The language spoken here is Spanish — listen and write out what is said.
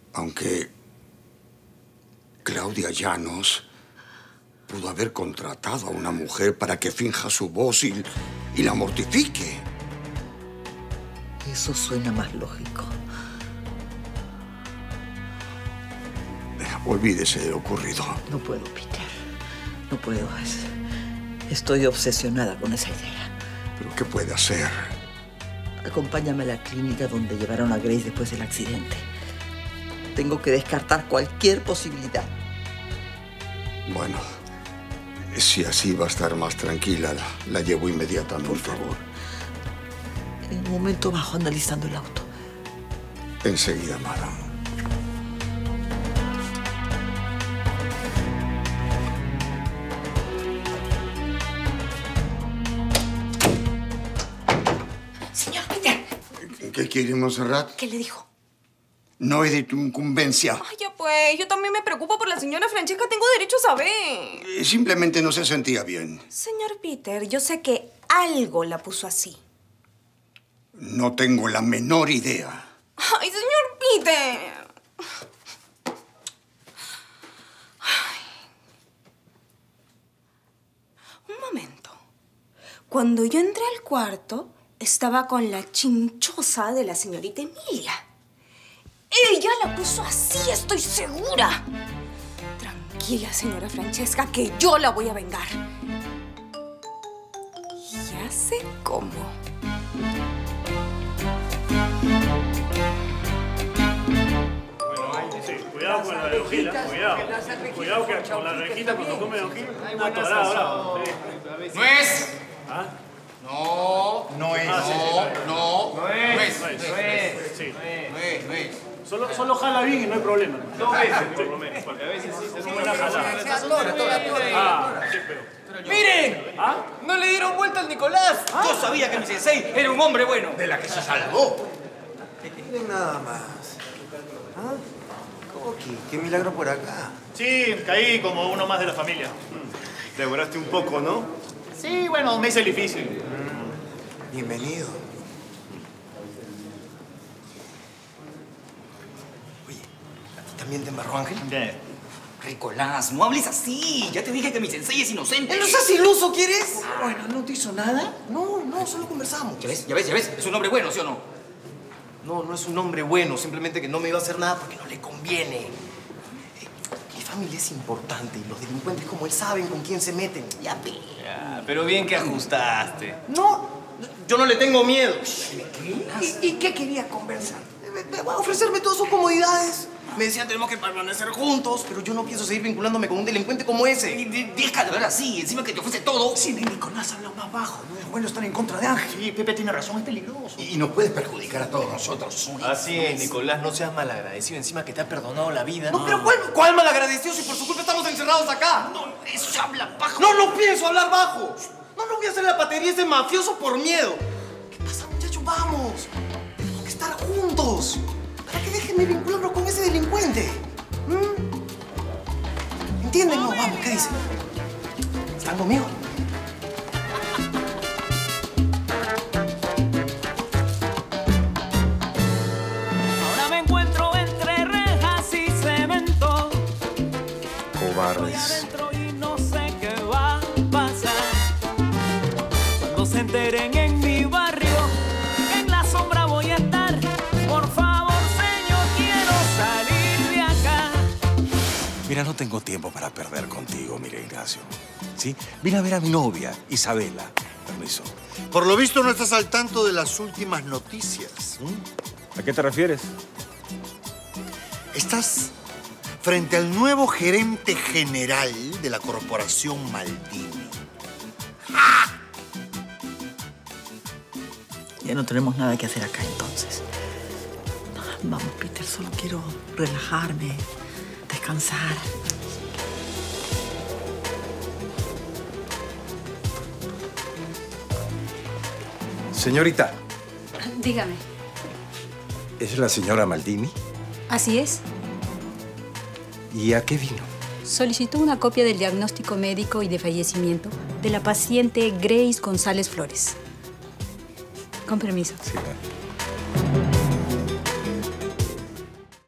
Aunque Claudia Llanos pudo haber contratado a una mujer para que finja su voz y la mortifique. Eso suena más lógico. Olvídese de lo ocurrido. No puedo, Peter. No puedo. Estoy obsesionada con esa idea. ¿Pero qué puede hacer? Acompáñame a la clínica donde llevaron a Grace después del accidente. Tengo que descartar cualquier posibilidad. Bueno, si así va a estar más tranquila, la llevo inmediatamente. Por favor. En un momento bajo analizando el auto. Enseguida, madame. Señor Peter. ¿Qué quiere, Montserrat? ¿Qué le dijo? No es de tu incumbencia. Ay, ya pues, yo también me preocupo por la señora Francesca. Tengo derecho a saber. Simplemente no se sentía bien. Señor Peter, yo sé que algo la puso así. No tengo la menor idea. Ay, señor Peter. Ay. Un momento. Cuando yo entré al cuarto, estaba con la chinchosa de la señorita Emilia. Ella la puso así, estoy segura. Tranquila, señora Francesca, que yo la voy a vengar. Ya sé cómo. Sí, cuidado con la rejita, cuidado. Cuidado que con la rejita cuando come rejita. Una torada, bravo. ¡Nuez! ¿Ah? No. No es. Nuez. Nuez. Solo jala bien y no hay problema. 2 veces, por lo menos, porque a veces sí se buena jalada. Sí, pero... ¡Miren! ¿Ah? No le dieron vuelta al Nicolás. Yo sabía que mi sensei era un hombre bueno. De la que se salvó. Miren nada más. ¿Ah? ¿Cómo que? ¿Qué milagro por acá? Sí, caí como uno más de la familia. Demoraste un poco, ¿no? Sí, bueno, me hice difícil. Bienvenido. Oye, ¿a ti también te embarró Ángel? Bien. Nicolás, no hables así. Ya te dije que mi sensei es inocente. ¿No seas iluso, quieres? Bueno, ¿no te hizo nada? No, solo conversamos. ¿Ya ves? Es un hombre bueno, ¿sí o no? No es un hombre bueno. Simplemente que no me iba a hacer nada porque no le conviene. Mi familia es importante y los delincuentes como él saben con quién se meten. Ya, pero bien que ajustaste. No, yo no le tengo miedo. ¿Qué? ¿Y qué quería conversar? Ofrecerme todas sus comodidades. Me decían, tenemos que permanecer juntos, pero yo no pienso seguir vinculándome con un delincuente como ese. Deja de hablar así, encima que te ofrece todo. Sí, Nicolás habla más bajo. No es bueno estar en contra de Ángel. Sí, Pepe tiene razón, es peligroso. Y nos puede perjudicar a todos nosotros. Así es, Nicolás, no seas malagradecido. Encima que te ha perdonado la vida. No, pero ¿cuál malagradecido si por su culpa estamos encerrados acá? No, eso habla bajo. No pienso hablar bajo. No voy a hacer la patería ese mafioso por miedo. ¿Qué pasa, muchachos? Vamos. Tenemos que estar juntos. ¿Para que déjenme vincularlo con ese delincuente? ¿Entienden? No, vamos, ¿qué dicen? ¿Están conmigo? Ahora me encuentro entre rejas y cemento. Cobardes. Y no sé qué va a pasar. Cuando se enteren en mi barrio, en la sombra voy a estar. Por favor, señor, quiero salir de acá. Mira, no tengo tiempo para perder contigo, mira, Ignacio. ¿Sí? Vine a ver a mi novia, Isabela. Permiso. Por lo visto no estás al tanto de las últimas noticias. ¿A qué te refieres? Estás frente al nuevo gerente general de la corporación Maldini. Ya no tenemos nada que hacer acá, entonces. Vamos, Peter, solo quiero relajarme, descansar. Señorita, Dígame. ¿es la señora Maldini? Así es. ¿Y a qué vino? Solicitó una copia del diagnóstico médico y de fallecimiento de la paciente Grace González Flores. Con permiso. Sí, claro.